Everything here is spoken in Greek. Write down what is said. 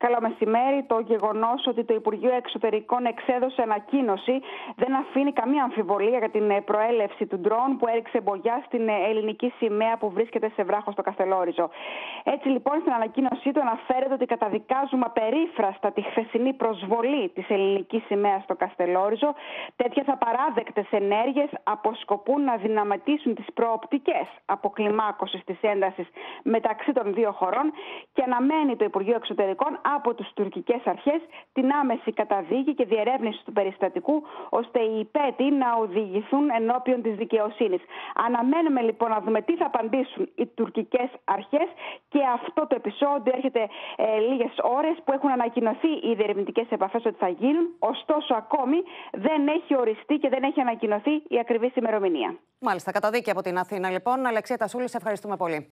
Καλό μεσημέρι. Το γεγονός ότι το Υπουργείο Εξωτερικών εξέδωσε ανακοίνωση δεν αφήνει καμία αμφιβολία για την προέλευση του ντρόουν που έριξε μπογιά στην ελληνική σημαία που βρίσκεται σε βράχο στο Καστελόριζο. Έτσι λοιπόν, στην ανακοίνωσή του αναφέρεται ότι καταδικάζουμε απερίφραστα τη χθεσινή προσβολή της ελληνικής σημαίας στο Καστελόριζο. Τέτοιες απαράδεκτες ενέργειες αποσκοπούν να δυναματίσουν τις προοπτικές αποκλιμάκωσης της έντασης μεταξύ των δύο χωρών και αναμένει το Υπουργείο Εξωτερικών από τις τουρκικές αρχές την άμεση καταδίκη και διερεύνηση του περιστατικού, ώστε οι υπέτειοι να οδηγηθούν ενώπιον της δικαιοσύνης. Αναμένουμε λοιπόν να δούμε τι θα απαντήσουν οι τουρκικές αρχές, και αυτό το επεισόδιο έρχεται λίγες ώρες που έχουν ανακοινωθεί οι διερευνητικές επαφές ότι θα γίνουν, ωστόσο ακόμη δεν έχει οριστεί και δεν έχει ανακοινωθεί η ακριβής ημερομηνία. Μάλιστα, καταδίκη από την Αθήνα λοιπόν. Αλεξία Τασούλη, σε ευχαριστούμε πολύ.